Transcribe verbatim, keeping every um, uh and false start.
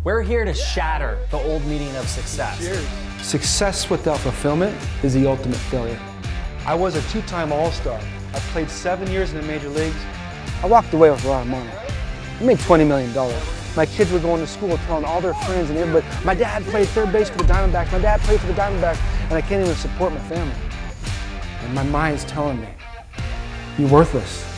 We're here to shatter the old meaning of success. Cheers. Success without fulfillment is the ultimate failure. I was a two-time All-Star. I played seven years in the major leagues. I walked away with a lot of money. I made twenty million dollars. My kids were going to school telling all their friends and everybody, my dad played third base for the Diamondbacks, my dad played for the Diamondbacks, and I can't even support my family. And my mind's telling me, you're worthless.